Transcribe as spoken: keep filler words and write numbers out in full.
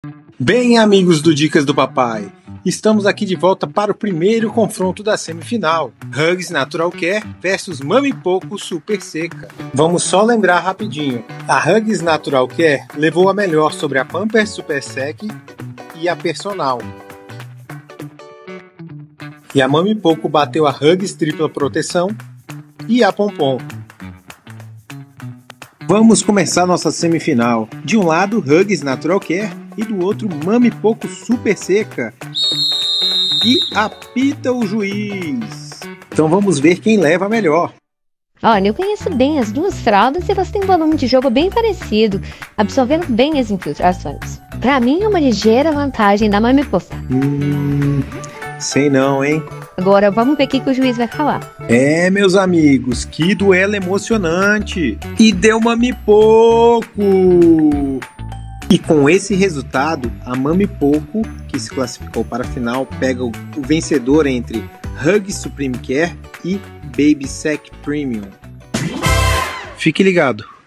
Bem, amigos do Dicas do Papai, estamos aqui de volta para o primeiro confronto da semifinal, Huggies Natural Care versus Mami Poco Super Seca. Vamos só lembrar rapidinho, a Huggies Natural Care levou a melhor sobre a Pampers Super Sec e a Personal. E a Mami Poco bateu a Huggies Tripla Proteção e a Pompom. Vamos começar nossa semifinal. De um lado, Huggies Natural Care e do outro, Mami Poco Super Seca. E apita o juiz. Então vamos ver quem leva a melhor. Olha, eu conheço bem as duas fraldas e elas têm um volume de jogo bem parecido, absorvendo bem as infiltrações. Pra mim é uma ligeira vantagem da Mami Poco. Hum, sei não, hein? Agora vamos ver o que o juiz vai falar. É, meus amigos, que duelo emocionante! E deu Mami Poco! E com esse resultado, a Mami Poco, que se classificou para a final, pega o vencedor entre Huggies Supreme Care e Baby Sec Premium. Fique ligado!